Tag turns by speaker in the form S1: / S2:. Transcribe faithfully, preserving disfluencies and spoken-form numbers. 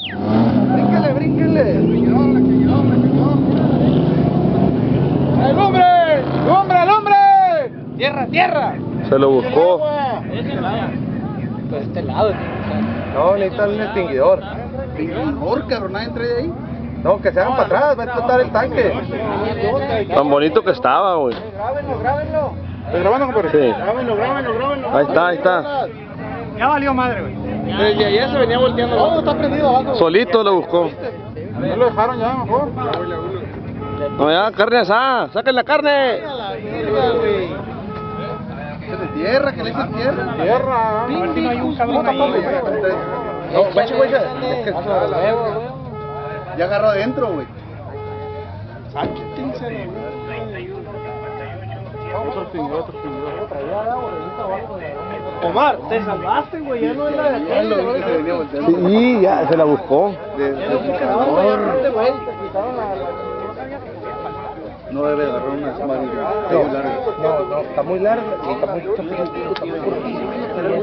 S1: Brínquele, brínquele. ¡El hombre! ¡El hombre, el hombre! ¡Tierra, tierra!
S2: Se lo buscó.
S3: Por este lado.
S1: No, necesita un extinguidor. ¿Extinguidor, cabrón? ¿Nadie entra ahí? No, que se hagan para atrás, va a explotar el tanque.
S2: Tan bonito que estaba, güey.
S1: Grábenlo, grábenlo. ¿Estás grabando, compadre?
S2: Sí.
S1: Grábenlo, grábenlo, grábenlo.
S2: Ahí está, ahí está.
S3: Ya valió madre, güey.
S1: Desde ayer se venía volteando. Todo está prendido abajo.
S2: Solito lo buscó.
S1: No lo dejaron ya, mejor.
S2: No, ya, carne asada. ¡Saquen la carne!
S1: De tierra, que le dicen tierra. Tierra.
S3: A ver si no hay un cabrón ahí, güey.
S1: No, guache, guache. Es que ya agarró adentro, güey. Otro pingo, otro pingo.
S3: Omar, te salvaste, güey. Ya no es la de aquel.
S2: Sí, ya, se la buscó.
S1: No debe agarrar una espada.
S3: No, no, está muy larga. Está muy larga.